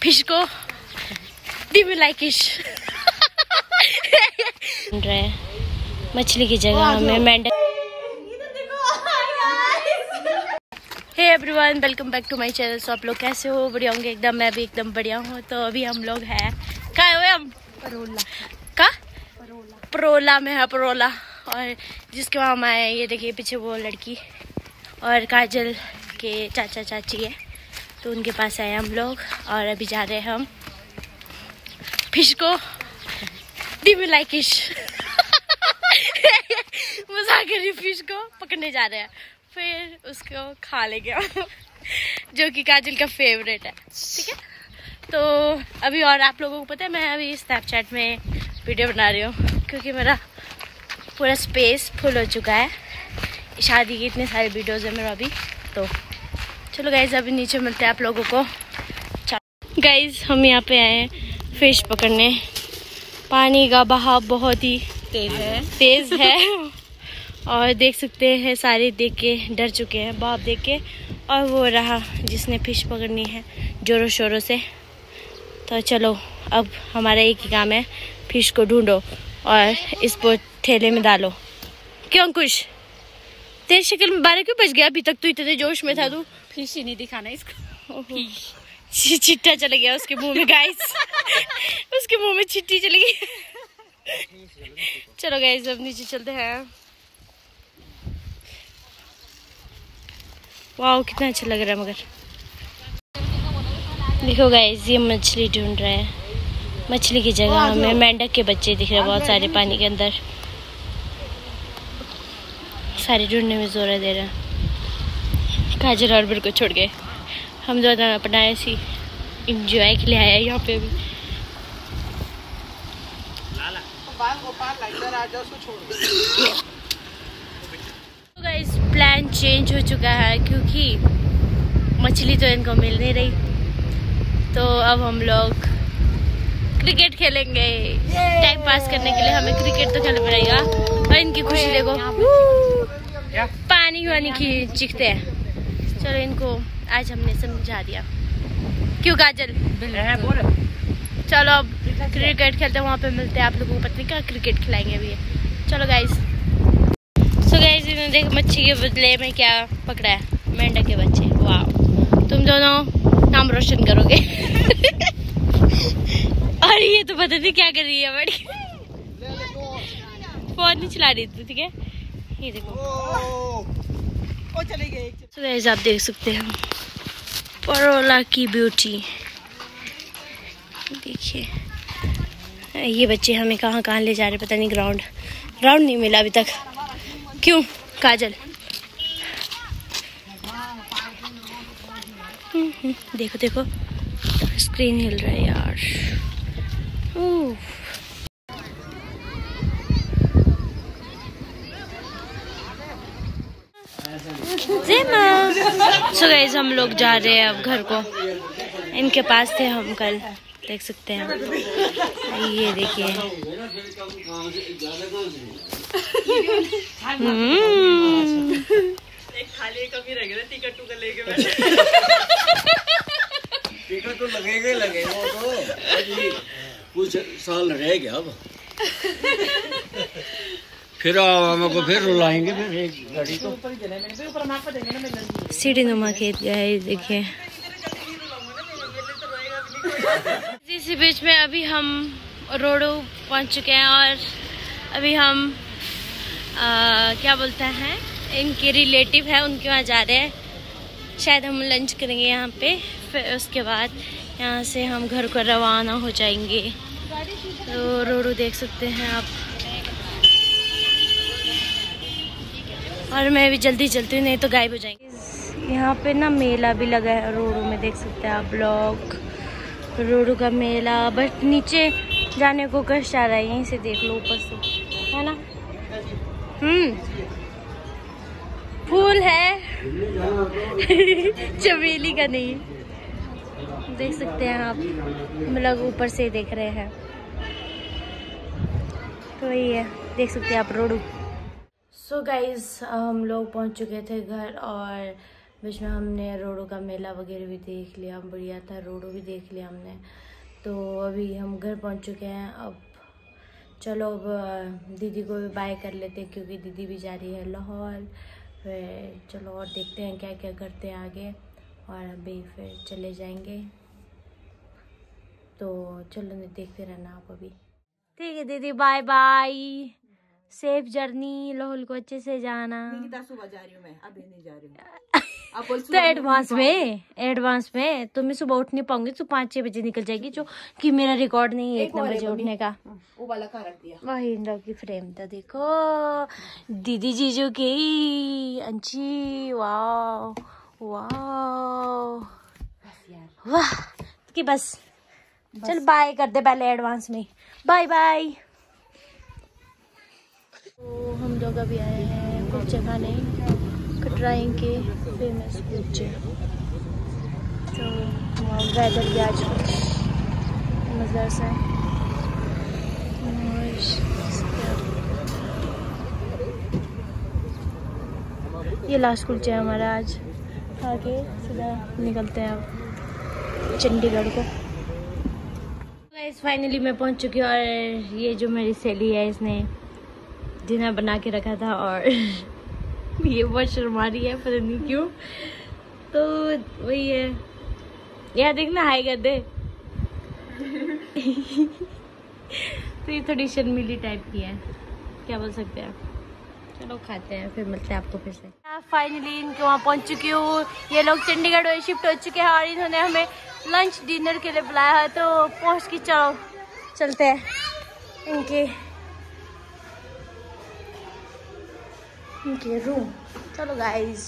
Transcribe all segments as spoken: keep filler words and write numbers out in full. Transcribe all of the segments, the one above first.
Fish को डिमिलाइकिश मछली की जगह हमें मेंढक। Hey everyone, welcome back to my channel. So आप लोग कैसे हो? बढ़िया होंगे एकदम। मैं भी एकदम बढ़िया हूँ। तो अभी हम लोग हैं कहाँ हुए हम? परोला का परोला परोला में है परोला। और जिसके वहाँ हम आए, ये देखिए पीछे वो लड़की और काजल के चाचा चाची है, तो उनके पास आए हम लोग। और अभी जा रहे हैं हम फिश को डिमिलाइकिश मजाक कर रही, फिश को पकड़ने जा रहे हैं, फिर उसको खा लेंगे जो कि काजल का फेवरेट है। ठीक है, तो अभी और आप लोगों को पता है मैं अभी स्नैपचैट में वीडियो बना रही हूँ क्योंकि मेरा पूरा स्पेस फुल हो चुका है। शादी की इतने सारे वीडियोज़ है मेरा अभी। तो चलो गाइज, अभी नीचे मिलते हैं आप लोगों को। गाइज हम यहाँ पे आए हैं फिश पकड़ने। पानी का बहाव बहुत ही तेज है तेज है और देख सकते हैं सारे देख के डर चुके हैं बहाव देख के। और वो रहा जिसने फिश पकड़नी है जोरों शोरों से। तो चलो, अब हमारा एक ही काम है, फिश को ढूंढो और इसको थैले में डालो। क्यों अंकुश, तेरी शक्ल में बारह क्यों बज गया? अभी तक तू इतने जोश में था। तू फिश ही नहीं दिखाना इसको। चिट्टा चला गया उसके मुंह में गाइस उसके मुंह में चिट्टी चली गई। चलो गाइस, अब नीचे चलते हैं। वाह, कितना अच्छा लग रहा है। मगर देखो गाइस, ये मछली ढूंढ रहा है। मछली की जगह हमें मेंढक के बच्चे दिख रहे हैं बहुत सारे पानी के अंदर। सारे ढूंढने में जोर दे रहा है। काजल और बिर को छोड़ गए हम दोनों अपना ऐसी इंजॉय के लिए आया यहाँ पे भी। तो गाइस, प्लान चेंज हो चुका है क्योंकि मछली तो इनको मिल नहीं रही। तो अब हम लोग क्रिकेट खेलेंगे। टाइम पास करने के लिए हमें क्रिकेट तो खेलना पड़ेगा। और इनकी खुशी देखो, पानी वानी की चीखते हैं। चलो, इनको आज हमने समझा दिया। क्यों काजल? चलो अब क्रिकेट खेलते हैं, वहाँ पे मिलते हैं आप लोगों को। पत्नी का क्रिकेट खिलाएंगे अभी। चलो गाइस। सो गाइस, इन्होंने देख मच्छी के बदले में क्या पकड़ा है, मेंढक के बच्चे। वाह, तुम दोनों नाम रोशन करोगे। और ये तो पता नहीं क्या कर रही है, बड़ी फोन नहीं चला रही थी। ठीक है, ये देखो चले गए। तो गाइस, आप देख सकते हैं परोला की ब्यूटी। देखिए ये बच्चे हमें कहाँ कहाँ ले जा रहे पता नहीं। ग्राउंड ग्राउंड नहीं मिला अभी तक। क्यों काजल? देखो देखो, स्क्रीन हिल रहा है यार। सो गाइस, हम लोग जा रहे हैं अब घर को। इनके पास थे हम कल, देख सकते हैं। ये देखिए, टिकट तो लगेगा ही लगेगा। वो तो कुछ साल रह गया अब। फिर हमको फिर रुलाएंगे फिर एक गाड़ी को। सीढ़ी नुमा खेत गए। देखिए, इसी बीच में अभी हम रोडो पहुंच चुके हैं। और अभी हम आ, क्या बोलते हैं, इनके रिलेटिव है उनके वहाँ जा रहे हैं। शायद हम लंच करेंगे यहाँ पे, फिर उसके बाद यहाँ से हम घर को रवाना हो जाएंगे। तो रोडो देख सकते हैं आप। और मैं भी जल्दी चलती हूँ, नहीं तो गायब हो जाएंगे। यहाँ पे ना मेला भी लगा है रोडो में, देख सकते हैं आप लोग। रोडो का मेला, बस नीचे जाने को कष्ट आ रहा है। यहीं से देख लो ऊपर से, है ना। हम्म फूल है चमेली का नहीं, देख सकते हैं आप। हम लोग ऊपर से देख रहे हैं, तो वही है, देख सकते हैं आप रोडो। सो गाइज, हम लोग पहुंच चुके थे घर और बीच में हमने रोडो का मेला वगैरह भी देख लिया, बढ़िया था, रोडो भी देख लिया हमने। तो अभी हम घर पहुंच चुके हैं। अब चलो अब दीदी को भी बाय कर लेते हैं क्योंकि दीदी भी जा रही है लाहौर। फिर चलो और देखते हैं क्या क्या करते हैं आगे, और अभी फिर चले जाएंगे। तो चलो नहीं देखते रहना आप अभी। ठीक है दीदी, bye bye, safe journey, Lahore को अच्छे से जाना। सुबह जा रही हूँ मैं, अभी नहीं जा रही हूँ। तो एडवांस में एडवांस में तो मैं सुबह उठ नहीं पाऊंगी, तो पाँच छह बजे निकल जाएगी, जो कि मेरा रिकॉर्ड नहीं है इतना बजे उठने का। वो वाला कहाँ रख दिया? वही इंदौ की फ्रेम था, देखो दीदी जीजू की अंची। वाह वाह वाह कि बस, चल बाय कर दे पहले एडवांस में, बाय बाय। तो हम लोग अभी आए हैं कुलचे खाने, कटराई के फेमस कुलचे। तो वेदर भी आज कुछ मज़ेदार सा है। ये लास्ट कुलचे है हमारा आज, आगे सीधा निकलते हैं अब चंडीगढ़ को। गाइस फाइनली मैं पहुंच चुकी हूँ, और ये जो मेरी सहेली है इसने डिनर बना के रखा था, और ये बहुत शर्मा रही है, पता नहीं क्यों। तो वही है यार, देखना हाई कर दे। तो ये थोड़ी शर्मीली टाइप की है, क्या बोल सकते हैं। चलो खाते हैं, फिर मिलते हैं आपको फिर से। फाइनली इनके वहाँ पहुँच चुकी हूँ। ये लोग चंडीगढ़ में शिफ्ट हो चुके हैं और इन्होंने हमें लंच डिनर के लिए बुलाया है। तो पहुँच के चलो चलते हैं इनके इनके रूम। चलो गाइस,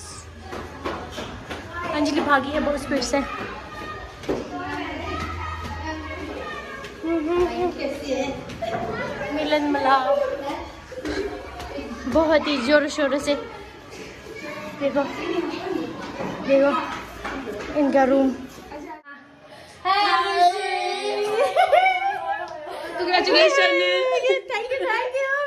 अंजलि भागी है बहुत स्पीड से। मिलन मिलाओ बहुत ही जोरों शोरों से। देखो देखो इनका room. Congratulations! Thank you thank you.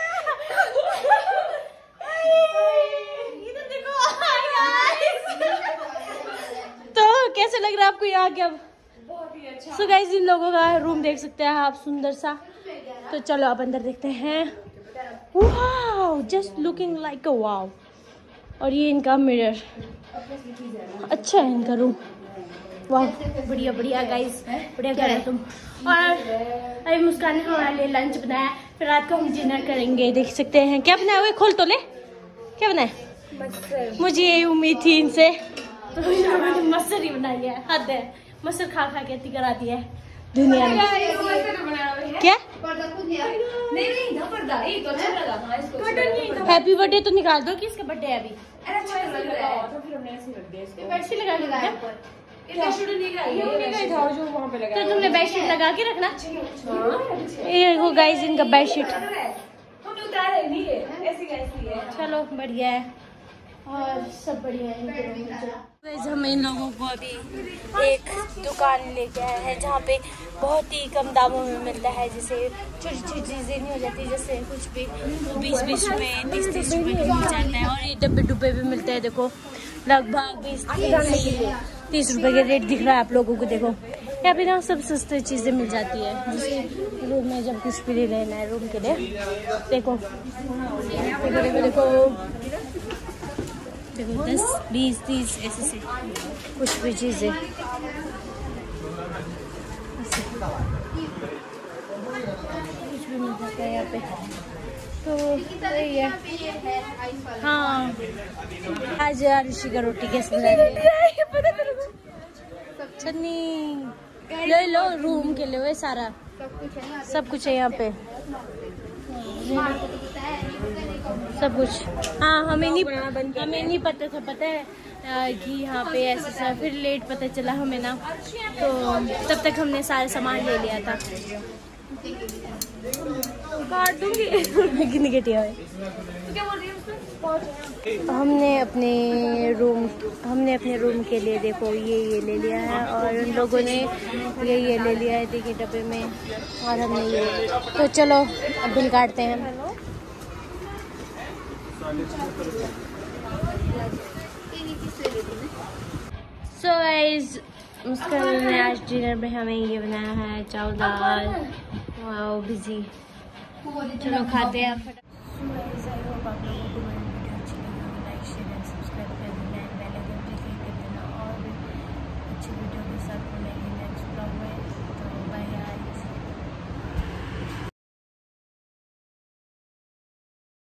तो कैसे लग रहा है आपको यहाँ के? अब बहुत ही अच्छा। सो गाइस इन लोगों का रूम देख सकते हैं आप, सुंदर सा। तो चलो आप अंदर देखते हैं। Wow, just looking like a wow. और ये इनका मिरर, अच्छा है इनका रूम। वाह बढ़िया बढ़िया गाइस, बढ़िया कर रहे तुम। और अभी मुस्कान ने हमारे लिए लंच बनाया, फिर रात को हम डिनर करेंगे। देख सकते हैं क्या बनाया हुआ, खोल तो ले, क्या बनाया? मुझे यही उम्मीद थी इनसे, तो इन्होंने मसर ही बना लिया है। हद है, मसर खा खा के इतनी कराती है दुनिया में। क्या हैप्पी बर्थडे तो निकाल दो कि इसका बर्थडे है अभी। बेडशीट लगा के तो तुमने बेडशीट लगा के रखना। ये वो गाइस इनका बेडशीट। चलो बढ़िया है और सब बढ़िया है। हम इन लोगों को अभी एक दुकान लेके आए हैं जहाँ पे बहुत ही कम दामों में मिलता है। जैसे छोटी छोटी चीज़ें नहीं हो जाती, जैसे कुछ भी बीस बीस रुपये तीस तीस रुपये का मिल जाता है। और ये डब्बे डुब्बे भी मिलते हैं, देखो लगभग बीस तीस रुपए के रेट दिख रहा है आप लोगों को। देखो यहाँ पे ना सब सस्ती चीज़ें मिल जाती है, जैसे रूम में जब कुछ भी लेना है रूम के लिए। देखो देखो देखो देखो देखो दस बीस तीस ऐसे से कुछ भी चीज़ें कुछ भी मिल जाता है यहाँ पे। तो वही है। हाँ आज ऋषि का रोटी कैसे बना रही है? चन्नी ले लो रूम के लिए, वो सारा सब कुछ है यहाँ पे, सब कुछ। हाँ हमें नहीं हमें नहीं पता था, पता है कि यहाँ पे ऐसा सा, फिर लेट पता चला हमें ना, तो तब तक हमने सारे सामान ले लिया था। काट दूंगी हमने अपने रूम हमने अपने रूम के लिए देखो ये ये ले लिया है, और उन लोगों ने ये ये ले लिया है देखिए डब्बे में, और हमने ये। तो चलो अब बिल काटते हैं। सो गाइस, मुस्कान ने आज डिनर में हमें ये बनाया है चावल दाल। वाओ बिजी, चलो खाते हैं।